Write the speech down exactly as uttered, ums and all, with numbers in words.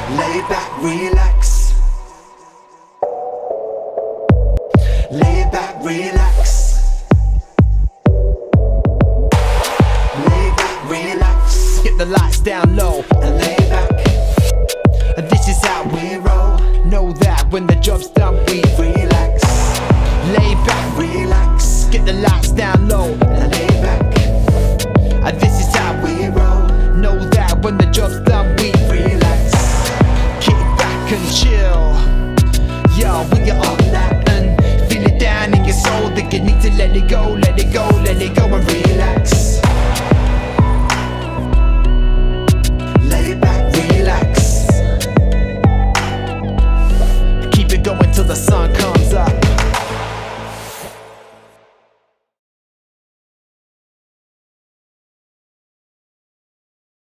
Lay back, relax. Lay back, relax. Lay back, relax. Get the lights down low,